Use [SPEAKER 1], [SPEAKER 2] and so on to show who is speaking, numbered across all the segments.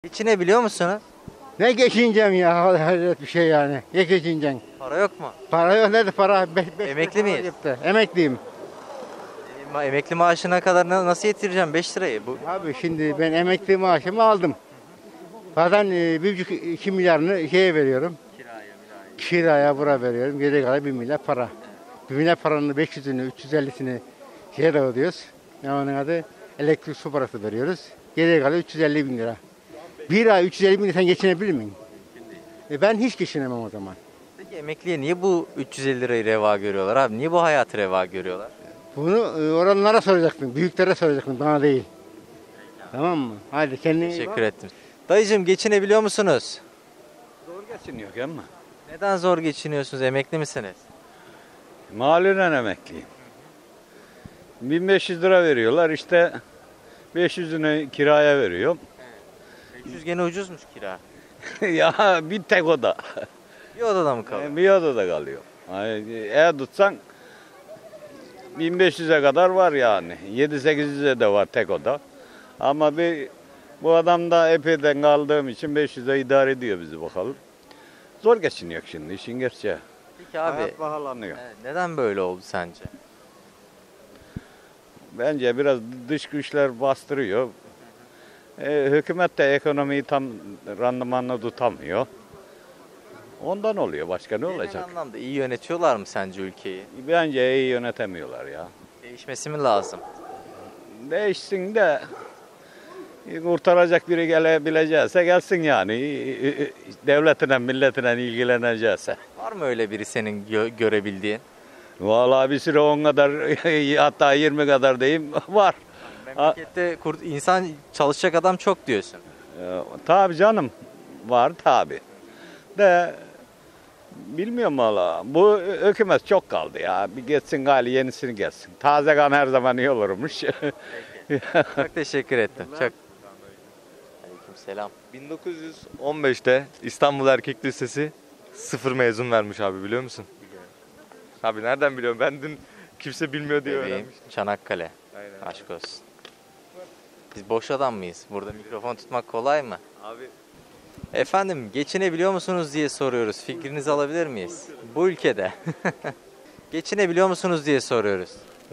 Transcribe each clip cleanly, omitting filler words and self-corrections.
[SPEAKER 1] Geçinebiliyor musunuz?
[SPEAKER 2] Ne geçineceğim ya? Hayret bir şey yani. Ne geçineceksin?
[SPEAKER 1] Para yok mu?
[SPEAKER 2] Para yok, nerede para?
[SPEAKER 1] Emekli miyiz?
[SPEAKER 2] Emekliyim.
[SPEAKER 1] Emekli maaşına kadar nasıl yetireceğim 5 lirayı? Bu
[SPEAKER 2] Abi şimdi ben emekli maaşımı aldım. Zaten 1,5-2 milyarını şeye veriyorum. Kiraya bura veriyorum. Geri kalan 1 milyar para. 1 milyar paranın 500'ünü, 350'sini şeye dağıtıyoruz. Ne onun adı? Elektrik su parası veriyoruz. Geri kalan 350 bin lira. Bir ay 350 bin lira sen geçinebilir miyim? Ben hiç geçinemem o zaman.
[SPEAKER 1] Peki emekliye niye bu 350 lirayı reva görüyorlar abi? Niye bu hayatı reva görüyorlar?
[SPEAKER 2] Bunu oranlara soracaksın, büyüklere soracaksın, bana değil. Tamam mı? Hadi kendine iyi bak.
[SPEAKER 1] Teşekkür ettim. Dayıcım geçinebiliyor musunuz?
[SPEAKER 3] Zor geçiniyor ama.
[SPEAKER 1] Neden zor geçiniyorsunuz? Emekli misiniz?
[SPEAKER 3] Mahallen emekliyim. 1500 lira veriyorlar işte 500'ünü kiraya veriyorum.
[SPEAKER 1] 500 gene ucuzmuş kira.
[SPEAKER 3] Ya bir tek oda.
[SPEAKER 1] Bir odada mı kalıyor?
[SPEAKER 3] Bir odada kalıyor. Eğer tutsan 1500'e kadar var yani. 7-800'e de var tek oda. Ama bu adam da epeyden kaldığım için 500'e idare ediyor bizi bakalım. Zor geçiniyor şimdi işin gerçeği.
[SPEAKER 1] Peki abi
[SPEAKER 3] Hayat pahalanıyor.
[SPEAKER 1] neden böyle oldu sence?
[SPEAKER 3] Bence biraz dış güçler bastırıyor. Hükümet de ekonomiyi tam randımanla tutamıyor. Ondan oluyor. Başka ne
[SPEAKER 1] Genel
[SPEAKER 3] olacak?
[SPEAKER 1] anlamda iyi yönetiyorlar mı sence ülkeyi?
[SPEAKER 3] Bence iyi yönetemiyorlar ya.
[SPEAKER 1] Değişmesi mi lazım?
[SPEAKER 3] Değişsin de kurtaracak biri gelebilecekse gelsin yani. Devletine, milletine ilgilenecekse.
[SPEAKER 1] Var mı öyle biri senin görebildiğin?
[SPEAKER 3] Vallahi bir süre 10 kadar hatta 20 kadar diyeyim var.
[SPEAKER 1] Memlekette insan çalışacak adam çok diyorsun.
[SPEAKER 3] Tabii canım var tabii. De bilmiyorum valla. Bu hükümet çok kaldı ya. Bir geçsin gali yenisini gelsin. Taze kan her zaman iyi olurmuş.
[SPEAKER 1] Çok teşekkür ettim. Çok. Aleykümselam.
[SPEAKER 4] 1915'te İstanbul Erkek Lisesi sıfır mezun vermiş abi, biliyor musun? Abi nereden biliyorum? Ben dün kimse bilmiyor diye
[SPEAKER 1] Bebeğim,
[SPEAKER 4] öğrenmiştim.
[SPEAKER 1] Çanakkale.
[SPEAKER 4] Aynen.
[SPEAKER 1] Aşk olsun. Biz boş adam mıyız? Burada mikrofon tutmak kolay mı?
[SPEAKER 4] Abi
[SPEAKER 1] Efendim geçinebiliyor musunuz diye soruyoruz. Fikrinizi alabilir miyiz? Bu ülkede. Geçinebiliyor musunuz diye soruyoruz.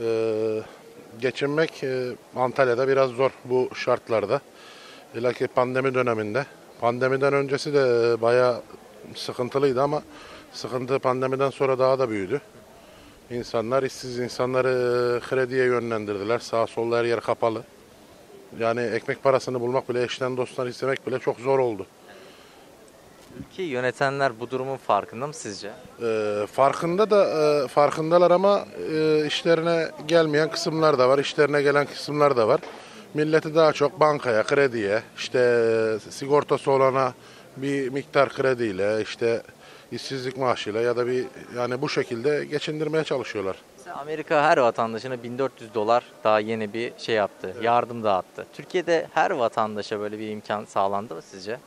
[SPEAKER 5] Geçinmek Antalya'da biraz zor bu şartlarda. Hele ki pandemi döneminde. Pandemiden öncesi de bayağı sıkıntılıydı ama sıkıntı pandemiden sonra daha da büyüdü. İnsanlar, işsiz insanları krediye yönlendirdiler. Sağ solda her yer kapalı. Yani ekmek parasını bulmak bile, eşten dosttan istemek bile çok zor oldu.
[SPEAKER 1] Ülkeyi yönetenler bu durumun farkında mı sizce?
[SPEAKER 5] Farkındalar ama işlerine gelmeyen kısımlar da var, işlerine gelen kısımlar da var. Milleti daha çok bankaya, krediye, işte sigortası olana bir miktar krediyle, işte işsizlik maaşıyla ya da yani bu şekilde geçindirmeye çalışıyorlar.
[SPEAKER 1] Mesela Amerika her vatandaşına 1400 dolar daha yeni bir şey yaptı. Yardım dağıttı. Türkiye'de her vatandaşa böyle bir imkan sağlandı mı sizce?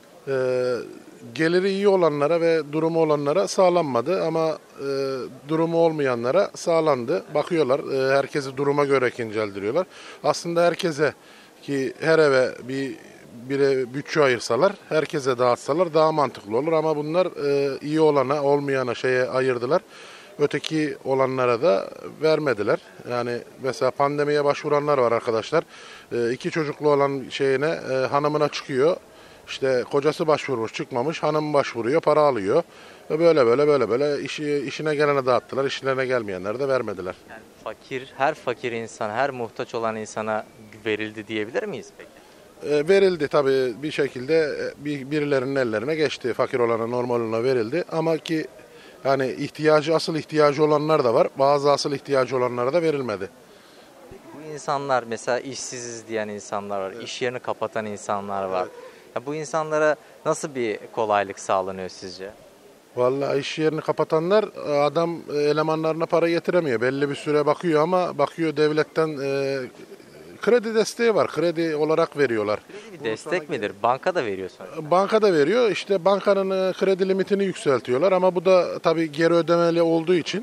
[SPEAKER 5] Geliri iyi olanlara ve durumu olanlara sağlanmadı ama durumu olmayanlara sağlandı. Bakıyorlar, herkesi duruma göre inceldiriyorlar. Aslında herkese ki her eve bir bütçe ayırsalar, herkese dağıtsalar daha mantıklı olur ama bunlar iyi olana, olmayana şeye ayırdılar. Öteki olanlara da vermediler. Yani mesela pandemiye başvuranlar var arkadaşlar. 2 çocuklu olan hanımına çıkıyor. İşte kocası başvurmuş çıkmamış, hanım başvuruyor, para alıyor. Ve böyle işine gelene dağıttılar, işlerine gelmeyenlere de vermediler.
[SPEAKER 1] Yani her fakir insan, her muhtaç olan insana verildi diyebilir miyiz peki?
[SPEAKER 5] Verildi tabii bir şekilde birilerinin ellerine geçti. Fakir olana, normal olana verildi. Ama ki yani asıl ihtiyacı olanlar da var. Bazı asıl ihtiyacı olanlara da verilmedi.
[SPEAKER 1] Bu insanlar mesela işsiziz diyen insanlar var, iş yerini kapatan insanlar var. Ya bu insanlara nasıl bir kolaylık sağlanıyor sizce?
[SPEAKER 5] Vallahi iş yerini kapatanlar adam elemanlarına para getiremiyor. Belli bir süre bakıyor ama bakıyor devletten kredi desteği var. Kredi olarak veriyorlar.
[SPEAKER 1] Kredi bir destek midir? Banka da veriyor sonuçta.
[SPEAKER 5] Banka da veriyor. İşte bankanın kredi limitini yükseltiyorlar ama bu da tabii geri ödemeli olduğu için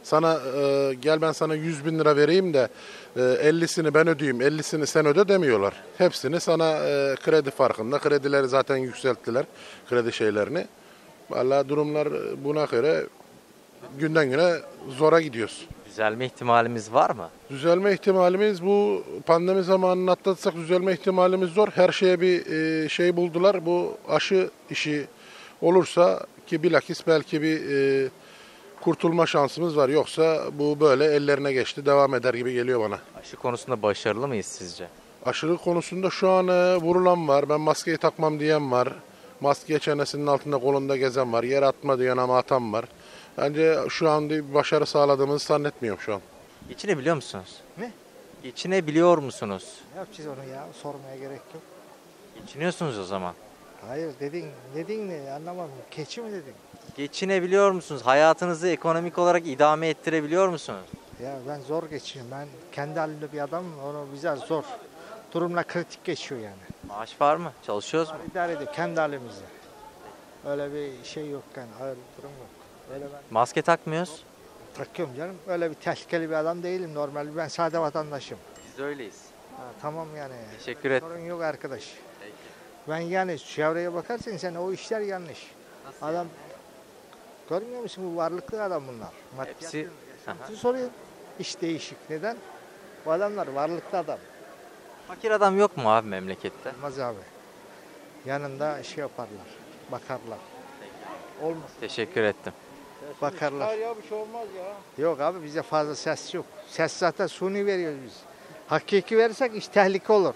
[SPEAKER 5] Sana gel ben sana 100 bin lira vereyim de 50'sini ben ödeyeyim, 50'sini sen öde demiyorlar. Hepsini sana kredi farkında. Kredileri zaten yükselttiler, kredi şeylerini. Vallahi durumlar buna göre günden güne zora gidiyoruz.
[SPEAKER 1] Düzelme ihtimalimiz var mı?
[SPEAKER 5] Düzelme ihtimalimiz bu pandemi zamanını atlatsak düzelme ihtimalimiz zor. Her şeye bir şey buldular. Bu aşı işi olursa ki bilakis belki bir kurtulma şansımız var. Yoksa bu böyle ellerine geçti devam eder gibi geliyor bana.
[SPEAKER 1] Aşı konusunda başarılı mıyız sizce?
[SPEAKER 5] Aşırı konusunda şu an vurulan var. Ben maskeyi takmam diyen var. Maske çenesinin altında kolunda gezen var. Yer atma diyen ama atan var. Bence şu an bir başarı sağladığımızı zannetmiyorum şu an.
[SPEAKER 1] Geçinebiliyor musunuz?
[SPEAKER 6] Ne?
[SPEAKER 1] Geçinebiliyor musunuz?
[SPEAKER 6] Ne yapacağız onu ya? Sormaya gerek yok.
[SPEAKER 1] Geçiniyorsunuz o zaman.
[SPEAKER 6] Hayır dedin ne anlamadım. Keçi mi dedin?
[SPEAKER 1] Geçinebiliyor musunuz? Hayatınızı ekonomik olarak idame ettirebiliyor musunuz?
[SPEAKER 6] Ya ben zor geçiyorum. Ben kendi halimde bir adamım. Onu bize zor. Durumla kritik geçiyor yani.
[SPEAKER 1] Maaş var mı? Çalışıyoruz mu?
[SPEAKER 6] İdare ediyor kendi halimizde. Öyle bir şey yok yani. Ağır bir durum yok. Öyle ben
[SPEAKER 1] Maske takmıyoruz.
[SPEAKER 6] takıyorum canım. Öyle bir tehlikeli bir adam değilim normal. Ben sade vatandaşım.
[SPEAKER 1] Biz de öyleyiz.
[SPEAKER 6] Ha, tamam yani.
[SPEAKER 1] Teşekkür ederim.
[SPEAKER 6] Sorun yok arkadaş. Ben yani çevreye bakarsan sen o işler yanlış. Adam görmüyor musun bu varlıklı adam bunlar.
[SPEAKER 1] Hepsi-
[SPEAKER 6] Maddiyatı soruyor. İş değişik. Neden? Bu adamlar varlıklı adam.
[SPEAKER 1] Fakir adam yok mu abi memlekette?
[SPEAKER 6] Olmaz abi. Yanında şey yaparlar. Bakarlar. Olmaz.
[SPEAKER 1] Teşekkür ettim.
[SPEAKER 6] Bakarlar.
[SPEAKER 2] Ya bir şey olmaz ya.
[SPEAKER 6] Yok abi bize fazla ses yok. Ses zaten suni veriyoruz biz. Hakiki verirsek iş tehlike olur.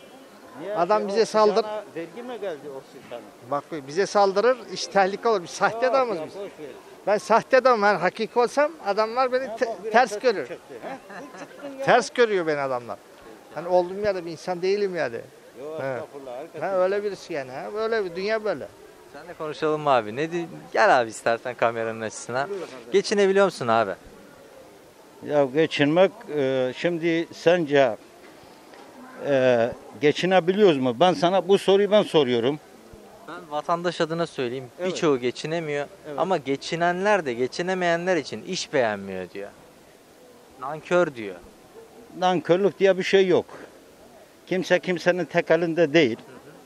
[SPEAKER 6] Adam bize saldır.
[SPEAKER 2] Vergi mi geldi o sizden?
[SPEAKER 6] Bak bize saldırır iş tehlike olur. Biz sahte adamız biz. Ben sahte adamım. Ben hakiki olsam adamlar beni ters görür. Ters görüyor beni adamlar. Hani olduğum yerde bir insan değilim yani.
[SPEAKER 2] Yok
[SPEAKER 6] He.
[SPEAKER 2] estağfurullah.
[SPEAKER 6] Ha, öyle birisi yani. Ha. Böyle bir dünya böyle.
[SPEAKER 1] Sen de konuşalım mı abi? Gel abi istersen kameranın açısına. Geçinebiliyor musun abi?
[SPEAKER 7] Ya geçinmek şimdi sence geçinebiliyoruz mu? Ben sana bu soruyu ben soruyorum.
[SPEAKER 1] Ben vatandaş adına söyleyeyim. Birçoğu geçinemiyor. Ama geçinenler de geçinemeyenler için iş beğenmiyor diyor. Nankör diyor.
[SPEAKER 7] Nankörlük diye bir şey yok. Kimse kimsenin tek elinde değil.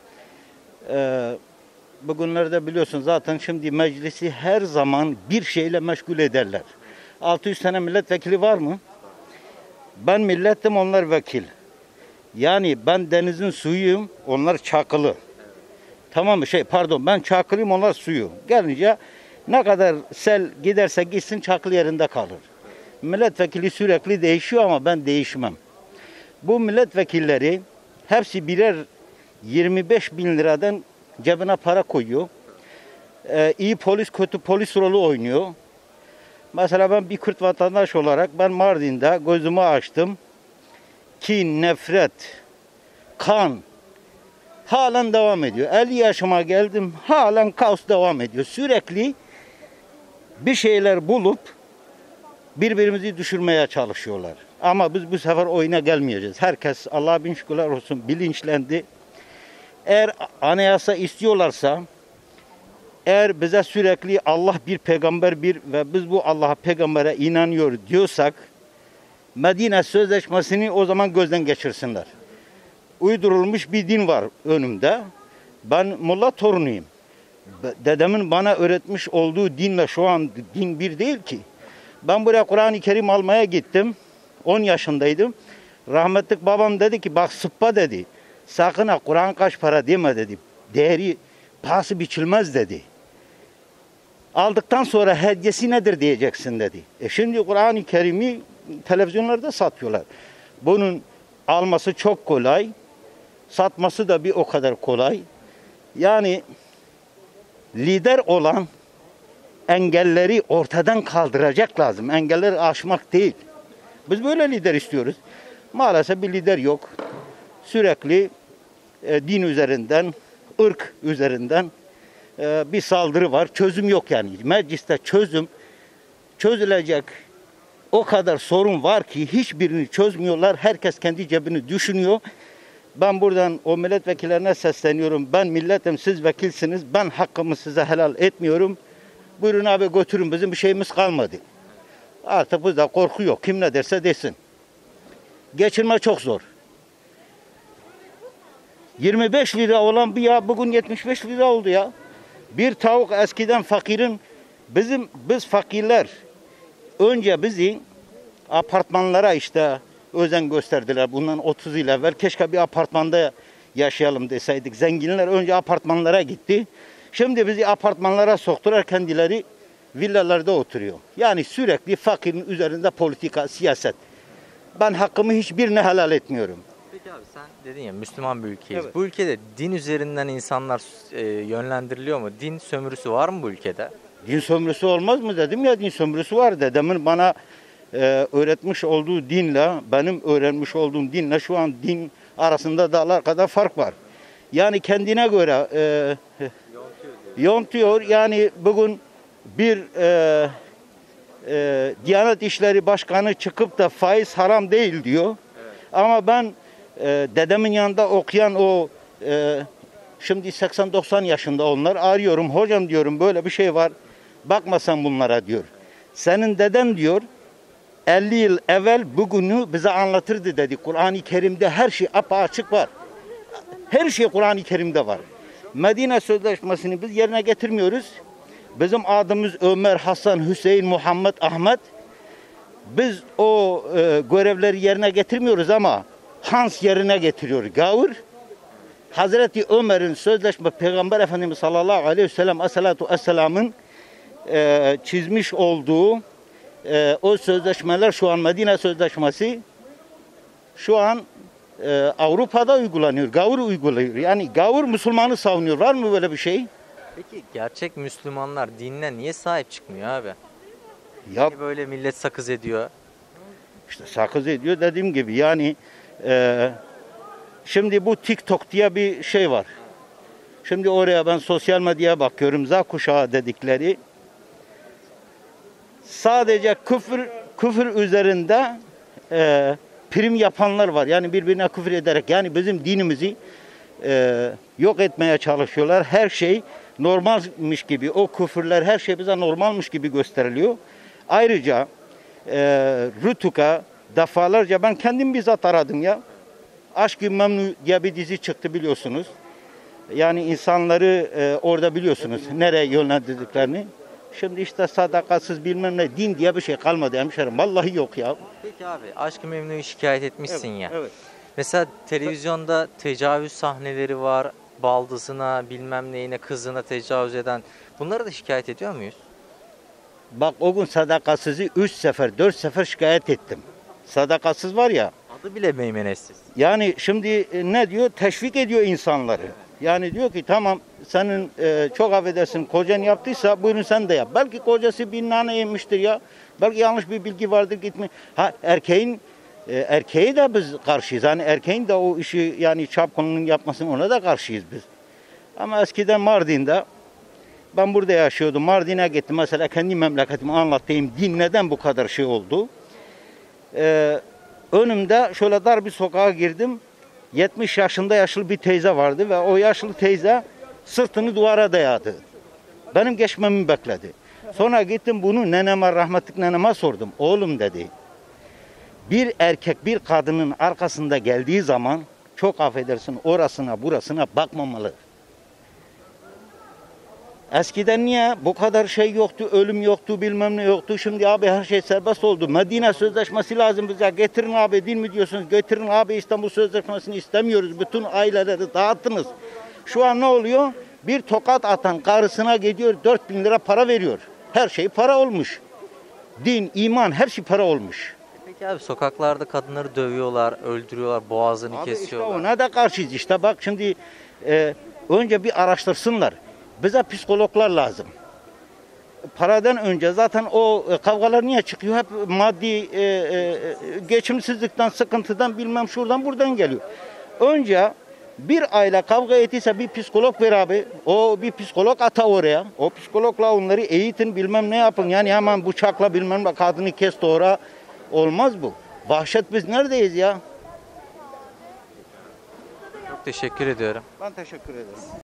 [SPEAKER 7] Bugünlerde biliyorsun zaten şimdi meclisi her zaman bir şeyle meşgul ederler. 600 tane milletvekili var mı? Ben milletim, onlar vekil. Yani ben denizin suyuyum, onlar çakılı. Tamam mı? Ben çakılıyım, onlar suyu. Gelince ne kadar sel giderse gitsin çakıl yerinde kalır. Milletvekili sürekli değişiyor ama ben değişmem. Bu milletvekilleri hepsi birer 25 bin liradan cebine para koyuyor. İyi polis, kötü polis rolü oynuyor. Mesela ben bir Kürt vatandaş olarak ben Mardin'de gözümü açtım. Kin, nefret, kan halen devam ediyor. 50 yaşıma geldim, halen kaos devam ediyor. Sürekli bir şeyler bulup birbirimizi düşürmeye çalışıyorlar. Ama biz bu sefer oyuna gelmeyeceğiz. Herkes Allah'a bin şükürler olsun bilinçlendi. Eğer anayasa istiyorlarsa, eğer bize sürekli Allah bir, peygamber bir ve biz bu Allah'a, peygambere inanıyor diyorsak, Medine Sözleşmesi'ni o zaman gözden geçirsinler. Uydurulmuş bir din var önümde. Ben Molla torunuyum. Dedemin bana öğretmiş olduğu dinle şu an din bir değil ki. Ben buraya Kur'an-ı Kerim almaya gittim. 10 yaşındaydım. Rahmetlik babam dedi ki bak sıppa dedi. Sakın ha Kur'an kaç para deme dedi. Değeri pahası biçilmez dedi. Aldıktan sonra hediyesi nedir diyeceksin dedi. Şimdi Kur'an-ı Kerim'i televizyonlarda satıyorlar. Bunun alması çok kolay. Satması da bir o kadar kolay. Yani lider olan engelleri ortadan kaldıracak lazım. Engelleri aşmak değil. Biz böyle lider istiyoruz. Maalesef bir lider yok. Sürekli din üzerinden, ırk üzerinden bir saldırı var. Çözüm yok yani. Mecliste çözülecek o kadar sorun var ki hiçbirini çözmüyorlar. Herkes kendi cebini düşünüyor. Ben buradan o milletvekillerine sesleniyorum. Ben milletim, siz vekilsiniz. Ben hakkımı size helal etmiyorum. Buyurun abi götürün, bizim bir şeyimiz kalmadı. Artık bizde korku yok. Kim ne derse desin. Geçinme çok zor. 25 lira olan bir yağ bugün 75 lira oldu ya. Bir tavuk eskiden fakirin, biz fakirler önce bizi apartmanlara işte özen gösterdiler. Bundan 30 yıl evvel keşke bir apartmanda yaşayalım deseydik. Zenginler önce apartmanlara gitti. Şimdi bizi apartmanlara soktular, kendileri villalarda oturuyor. Yani sürekli fakirin üzerinde politika, siyaset. Ben hakkımı hiçbirine helal etmiyorum.
[SPEAKER 1] Peki abi sen dedin ya Müslüman bir ülkeyiz.
[SPEAKER 7] Evet.
[SPEAKER 1] Bu ülkede din üzerinden insanlar yönlendiriliyor mu? Din sömürüsü var mı bu ülkede?
[SPEAKER 7] Din sömürüsü olmaz mı dedim ya, din sömürüsü var. Dedemin bana öğretmiş olduğu dinle benim öğrenmiş olduğum dinle şu an din arasında dağlar kadar fark var. Yani kendine göre yontuyor. Yani bugün bir Diyanet İşleri Başkanı çıkıp da faiz haram değil diyor. Evet. Ama ben dedemin yanında okuyan o şimdi 80-90 yaşında onlar, arıyorum. Hocam diyorum, böyle bir şey var. Bakma sen bunlara diyor. Senin deden diyor 50 yıl evvel bugünü bize anlatırdı dedi. Kur'an-ı Kerim'de her şey apaçık var. Her şey Kur'an-ı Kerim'de var. Medine Sözleşmesi'ni biz yerine getirmiyoruz. Bizim adımız Ömer, Hasan, Hüseyin, Muhammed, Ahmet. Biz o görevleri yerine getirmiyoruz ama Hans yerine getiriyor. Gavur. Hazreti Ömer'in sözleşme, Peygamber Efendimiz sallallahu aleyhi ve sellem aleyhissalatu vesselam'ın çizmiş olduğu o sözleşmeler, şu an Medine Sözleşmesi şu an Avrupa'da uygulanıyor. Gavur uyguluyor. Yani gavur Müslümanı savunuyor. Var mı böyle bir şey?
[SPEAKER 1] Peki gerçek Müslümanlar dinine niye sahip çıkmıyor abi?
[SPEAKER 7] Ya
[SPEAKER 1] Niye böyle millet sakız ediyor?
[SPEAKER 7] işte sakız ediyor dediğim gibi. Yani şimdi bu TikTok diye bir şey var. Şimdi oraya ben sosyal medyaya bakıyorum. Z kuşağı dedikleri sadece küfür üzerinde prim yapanlar var. Yani birbirine küfür ederek, yani bizim dinimizi yok etmeye çalışıyorlar. Her şey normalmiş gibi, o küfürler, her şey bize normalmiş gibi gösteriliyor. Ayrıca Rütük'a defalarca ben kendim bizzat aradım ya. Aşk-ı Memnu diye bir dizi çıktı biliyorsunuz. Yani insanları orada biliyorsunuz nereye yönlendirdiklerini. Şimdi işte sadakatsız bilmem ne, din diye bir şey kalmadı hemşerim. Vallahi yok ya.
[SPEAKER 1] Peki abi Aşk-ı Memnu'yu şikayet etmişsin ya.
[SPEAKER 7] Evet.
[SPEAKER 1] Mesela televizyonda tecavüz sahneleri var. Baldızına, bilmem neyine, kızına tecavüz eden. Bunları da şikayet ediyor muyuz?
[SPEAKER 7] Bak o gün sadakatsızı 3 sefer 4 sefer şikayet ettim. Sadakatsız var ya.
[SPEAKER 1] Adı bile meymenetsiz.
[SPEAKER 7] Yani şimdi ne diyor? Teşvik ediyor insanları. Yani diyor ki tamam, senin çok affedersin kocan yaptıysa buyurun sen de yap. Belki kocası bir nane yemiştir ya. Belki yanlış bir bilgi vardır, gitme. Ha erkeği de biz karşıyız. Hani erkeğin de o işi, yani çapkınlığın yapmasını, ona da karşıyız biz. Ama eskiden Mardin'de, ben burada yaşıyordum. Mardin'e gittim mesela, kendi memleketimi anlatayım. Din neden bu kadar şey oldu? Önümde şöyle dar bir sokağa girdim. 70 yaşında yaşlı bir teyze vardı ve o yaşlı teyze sırtını duvara dayadı. Benim geçmemi bekledi. Sonra gittim bunu neneme, rahmetli neneme sordum. Oğlum dedi, bir erkek bir kadının arkasında geldiği zaman çok affedersin orasına burasına bakmamalı. Eskiden niye bu kadar şey yoktu, ölüm yoktu, bilmem ne yoktu. Şimdi abi her şey serbest oldu. Medine Sözleşmesi lazım bize. Getirin abi, din mi diyorsunuz? Getirin abi, İstanbul Sözleşmesi'ni istemiyoruz. Bütün aileleri dağıttınız. Şu an ne oluyor? Bir tokat atan karısına gidiyor 4.000 lira para veriyor. Her şey para olmuş. Din, iman, her şey para olmuş.
[SPEAKER 1] Peki abi sokaklarda kadınları dövüyorlar, öldürüyorlar, boğazını
[SPEAKER 7] Abi
[SPEAKER 1] kesiyorlar.
[SPEAKER 7] işte ona da karşıyız. İşte bak şimdi önce bir araştırsınlar. Bize psikologlar lazım. Paradan önce zaten o kavgalar niye çıkıyor? Hep maddi geçimsizlikten, sıkıntıdan, bilmem şuradan buradan geliyor. Önce bir aile kavga ettiyse bir psikolog ver abi. O bir psikolog ata oraya. O psikologla onları eğitin, bilmem ne yapın. Yani hemen bıçakla bilmem ne kadını kes doğra. Olmaz bu. Vahşet, biz neredeyiz ya?
[SPEAKER 1] Çok teşekkür ediyorum.
[SPEAKER 7] Ben teşekkür ederim.